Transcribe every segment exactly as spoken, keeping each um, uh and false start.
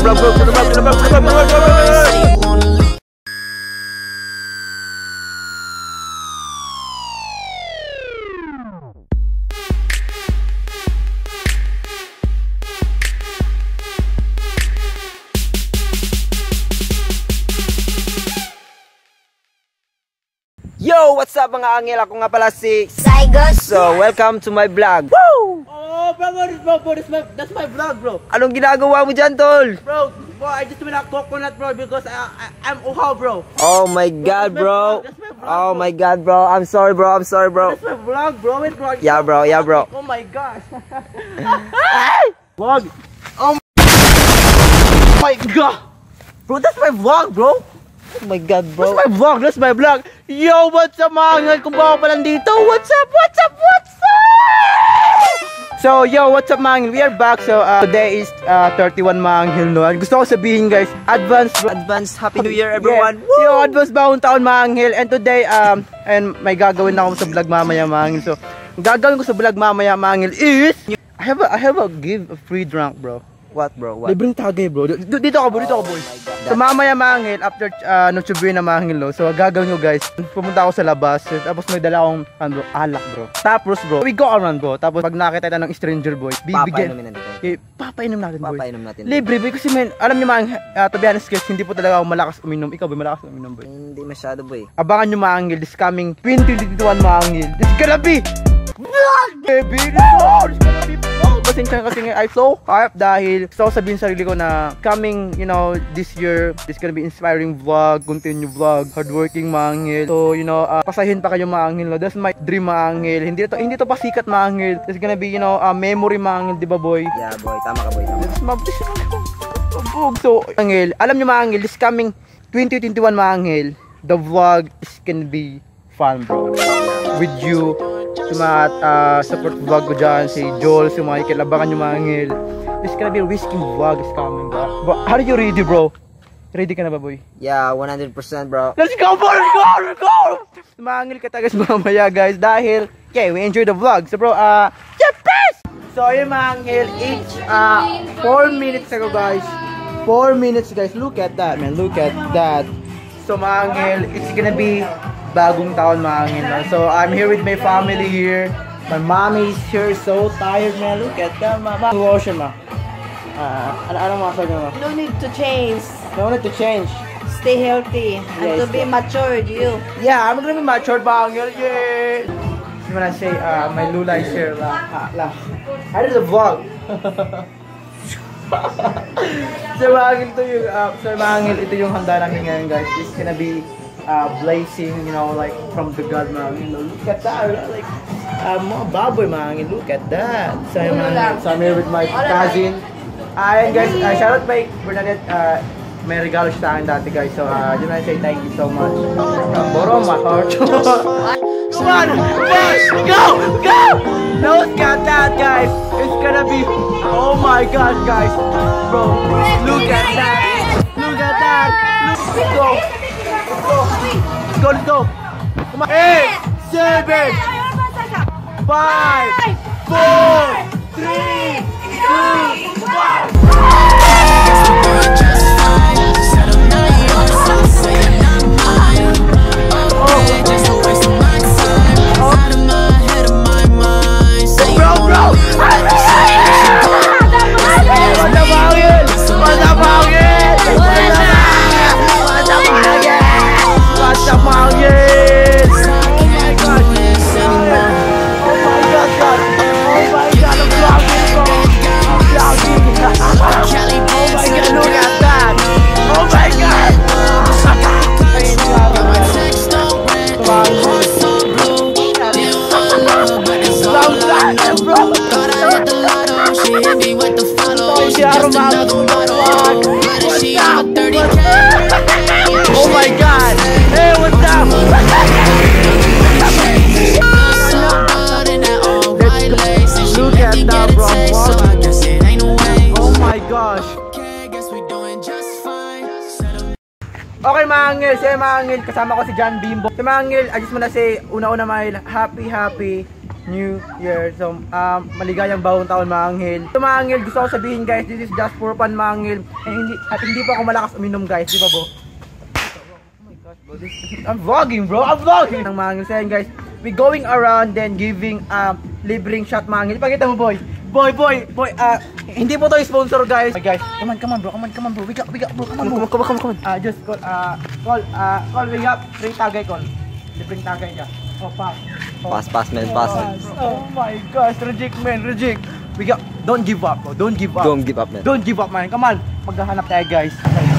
vlog, bro. To the vlog, to the vlog, to the vlog, to the vlog, to the vlog. Yo, what's up mga angel? Ako nga pala si Zygos. So, welcome to my vlog. Woo! Oh, bro, bro, bro, bro, that's my, that's my vlog, bro. Anong ginagawa mo dyan, tol? Bro, bro, I just went out coconut, bro, because I, I, I'm uhaw, bro. Oh my god, bro. Oh my god, bro. I'm sorry, bro. I'm sorry, bro. That's my vlog, bro. Wait, bro. Yeah, bro. Yeah, bro. Oh my gosh. Vlog. Oh my god. Bro, that's my vlog, bro. Oh my god, bro. That's my vlog. That's my vlog. Yo, what's up, mga angel? Kung baka pa lang dito. What's up? What's up? What's up? So, yo, what's up, mga angel? We are back. So, uh, today is uh, thirty-one, mga angel, no? Gusto ko sabihin, guys, advance, advance Happy New Year, everyone. Yes. Yo, advance bagong taon, mga angel. And today, um, and may gagawin na ako sa vlog mamaya, mga angel. So, gagawin ko sa vlog mamaya, mga angel, is I have a, I have a give a free drink, bro. What, bro? What? Libreng tagay, bro. D dito ako, bro. Dito ako, boy. So, mamaya, mga angel, after uh, no chubi na, mga angel, no? So, gagawin ko, guys. Pumunta ako sa labas. Tapos, may dala akong, ano, alak, bro. Tapos, bro, we go around, bro. Tapos, pag nakita tayo ng stranger, boy, bibigyan. Papainumin natin. Eh, papainom natin, boy. Papainom natin. Libre, boy. Kasi, man, alam niyo, mga, uh, to be honest, guys, hindi po talaga ako malakas uminom. Ikaw, boy, malakas uminom, boy. Hindi masyado, boy. Abangan nyo, mga angel. This coming twenty twenty-one, mga angel. This gonna be vlog, baby. This gonna be vlog. Pasensya kasi nga, I'm so hyped dahil gusto ko sabihin sa sarili ko na coming, you know, this year, this gonna be inspiring vlog, continue vlog, hardworking, mga angel. So, you know, uh, pasahin pa kayo, mga angel. No? That's my dream, mga angel. Hindi to, hindi to pa sikat, mga angel. It's gonna be, you know, uh, memory, mga angel, di ba, boy? Yeah, boy. Tama ka, boy. Tama. This mabis mabog. So, angel, alam nyo, mga angel, this coming twenty twenty-one, mga angel, the vlog is gonna be fun, bro. With you, sa mga uh, support vlog ko dyan, si Joel, si Michael, abangan nyo, mga angel. This gonna be a risking vlog is coming, bro. But, are you ready, bro? Ready ka na ba, boy? Yeah, one hundred percent, bro. Let's go, bro! Let's go! Let's go! Mga angel ka tagas mamaya, guys, dahil, okay, we enjoy the vlog. So, bro, uh, yeah, peace! So, yun, mga angel, each, uh, four minutes ago, guys. four minutes, guys. Look at that, man. Look at that. So, mga angel, it's gonna be bagong taon, mga angel. No? So, I'm here with my family here. My mommy is here, so tired, man. Look at that, mama. Lotion, ma. Uh, ano, anong masabi mo? No need to change. No need to change. Stay healthy and Yes, to be yeah. matured, you. Yeah, I'm gonna be matured, mga angel. Yeah! I'm gonna say, uh, my lula is here. La, ha, la. How is the vlog? So, mga angel, ito yung, uh, so, mga angel, ito yung handa namin ngayon, guys. It's gonna be uh, blazing, you know, like from the God, mga angel. Look at that, like, uh, mga baboy, mga angel. Look at that. So, mga angel, so I'm here with my cousin. Ayan, guys, uh, shoutout by Bernadette. Uh, may regalo siya sa akin dati, guys. So, uh, I just wanna say thank you so much. From bottom of my heart. Come on, push, go, go! Look at that, guys. It's gonna be, oh my god, guys. Bro, look at that. Look at that. Let's go. Let's go. Let's go, let's go. Come on. Eight, seven, five, four, three, two, one. Oh my god! Hey, what's up? Look at that, bro. Oh my gosh. Okay, mga angel, say mga angel, kasama ko si John Bimbo. So, mga angel, I just wanna say, una-una mga happy, happy New Year. So, um, maligayang bagong taon mga anghel. So mga anghel, gusto ko sabihin guys, this is just for fun mga anghel. And hindi, at hindi pa ako malakas uminom guys, di ba bo? Oh my gosh bro, this, I'm vlogging bro, I'm vlogging! Ang mga anghel, so yan guys, we going around then giving um, libreng shot mga anghel. Ipakita mo boy, boy, boy, boy, ah, uh, hindi po to sponsor guys. Okay, guys, come on, come on bro, come on, come on bro, we got, we got bro, come on bro. Come on, come on, come on. Ah, uh, just call, ah, uh, call, ah, uh, call, we got free tagay call. Libreng tagay ka. Oh, pass. Oh. Pass, pass, man, pass. Oh my gosh, reject man, reject. We got, don't give up, bro. Don't give up. Don't give up, man. Don't give up, man. Come on, maghahanap tayo, guys.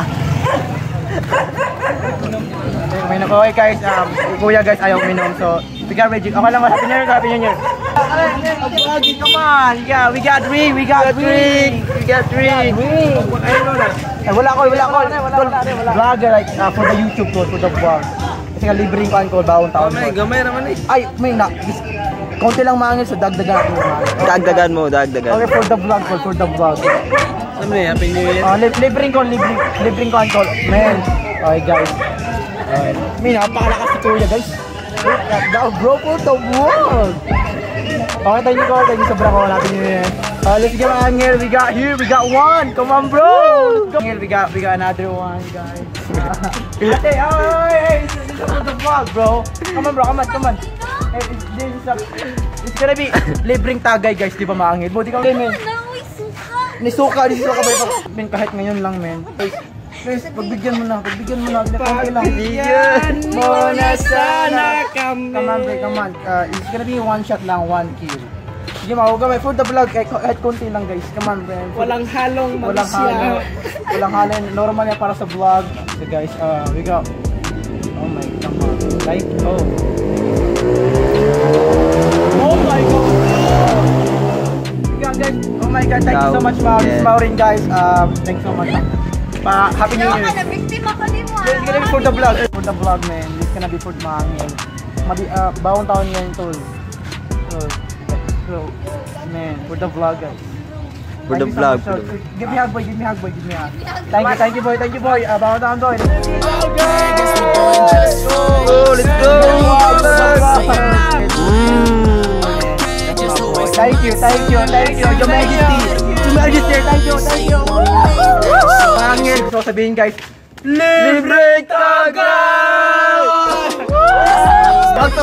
May nako, okay, guys. Um, kuya, guys, ayaw minom. So, we got reject. Okay lang, happy new year, happy new year. Come on, yeah, we got drink, we got drink, we got drink. Ay, wala ko, wala ko. Vlogger, like, uh, for the YouTube ko, for the vlog. Kasi nga libreng ko alcohol bawang taon. Gamay, gamay naman eh. Ay, may na. Konti lang mangil so dagdagan mo. Dagdagan mo, dagdagan. Okay, for the vlog, for, for the vlog. Ano na, happy new year. Oh, li libreng ko, libreng, libreng ko alcohol. Man. Okay, guys. Okay. May napakalakas si Kuya, guys. The bro for the vlog. Okay, thank you ko. Thank you sobra ko. Natin yun eh. Uh, let's get Angel. We got here. We got one. Come on, bro. Let's go. Angel, we got, we got another one, guys. Hey, hey, hey. This is the vlog, bro. Come on, bro. Come on, come on. Hey, this, this is a, it's gonna be libreng tagay, guys. Di ba, maangil? Buti ka, men. Ni suka, ni suka ba ito? Men, kahit ngayon lang, men. Guys, pagbigyan mo na, pagbigyan mo na. Pagbigyan mo na sana kami. Come on, bro, come on. Uh, it's gonna be one shot lang, one kill. Sige, mahuga, may for the vlog, kahit, kahit konti lang, guys. Come on, bro. Walang halong Walang halo. Walang halo. Normal yan para sa vlog. So, guys, uh, we go. Oh my, come on. Like, oh. Oh my God. Yeah, guys. Oh my God, thank you so much, Maureen. Maureen, guys. Um, thanks so much. Pa, happy New Year. It's gonna be for the vlog. For the vlog, man. It's gonna be for the mga angel. Madi, uh, bawang taon ngayon, tol. So, so, man, for the vlog, guys. For the Thank you so vlog. much, sir. Give me a hug, boy. Give me a hug, boy. Give me a hug. Thank you, thank you, boy. Thank you, boy. Uh, bawang taon, boy. Oh, let's go! Thank you, thank you, thank you, Your Majesty. Your Majesty, thank you, thank you. Pangil, so sabihin guys, libreng tagay! Doctor,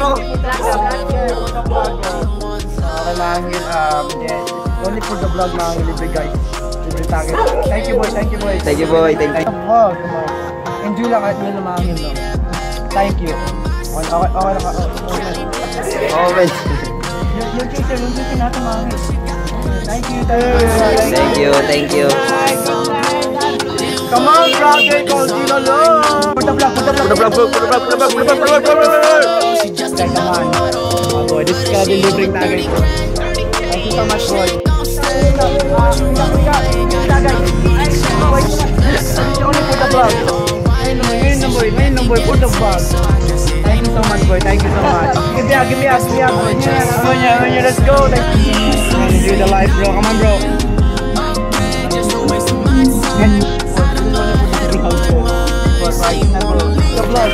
okay, Mangil, um, yeah, only for the vlog, Mangil, libre guys. Libreng tagay. Thank you, boy, thank you, boy. Thank you, boy, thank you. Oh, enjoy lang kahit nila Mangil, no? Thank you. Okay, okay, okay lang. Oh, man. Yung chaser, yung chaser natin Mangil. Thank you, thank you. Thank you, thank you. Come on, brother, call you alone. For the vlog, for the vlog, For the vlog, for the vlog, for the vlog, for the vlog, for the vlog, for the vlog. Okay, come on. Oh boy, this is gonna be libreng tagay. Thank you so much, boy. Tagay. Boy, this is only for the vlog. Ngayon lang boy, ngayon lang boy, for the vlog. Thank you so much, boy. Thank you so much. Give me a, give me a, give me a, boy. Come on, come on, let's go. Enjoy the life, bro. Come on, bro. The vlog.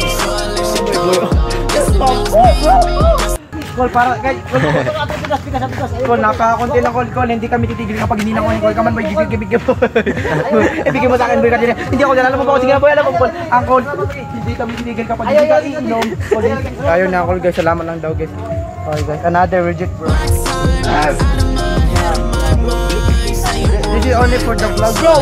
Call para kay Call nakakonti lang call call hindi kami titigil kapag hindi na call call kaman boy gibig gibig boy. Ibigay mo sa akin boy kasi hindi ako alam mo ba sige boy alam mo call ang call hindi kami titigil kapag hindi ka iinom. Ayun na call guys salamat lang daw guys. Okay guys another reject bro. This is only for the vlog bro.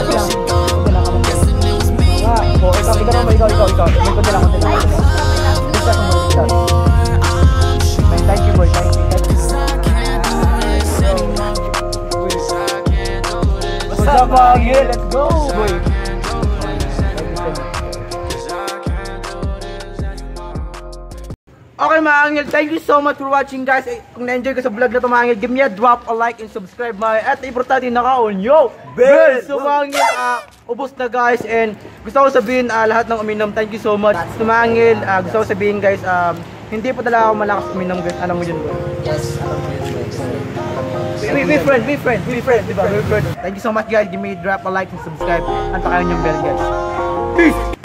Ah, oh, ikaw, ikaw naman, ikaw, ikaw, ikaw. May konti lang, konti lang. Ikaw, ikaw, ikaw. Thank you, boy. Thank you. What's up, Angel? Let's go, boy. Okay, mga Angel. Thank you so much for watching, guys. Eh, kung na-enjoy ka sa vlog na ito, mga Angel, give me a drop a like and subscribe, mga At importante, naka-on, yo! Bell! So, mga Angel, uh, ubos na, guys. And gusto ko sabihin, uh, lahat ng uminom, thank you so much. So, mga Angel, uh, gusto ko sabihin, guys, um, hindi pa talaga ako malakas uminom, guys. Alam mo yun, bro? Yes, alam mo yun, guys. We, we friend, we friend, we friend, diba? We friend. Thank you so much, guys. Give me a drop a like and subscribe. At pakayon yung bell, guys. Peace!